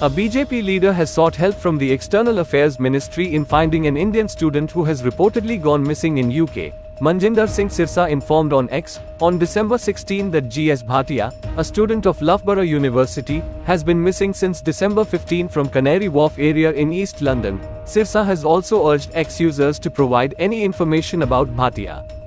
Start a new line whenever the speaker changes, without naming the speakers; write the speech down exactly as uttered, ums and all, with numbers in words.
A B J P leader has sought help from the External Affairs Ministry in finding an Indian student who has reportedly gone missing in U K. Manjinder Singh Sirsa informed on X, on December sixteenth that G S Bhatia, a student of Loughborough University, has been missing since December fifteenth from Canary Wharf area in East London. Sirsa has also urged X users to provide any information about Bhatia.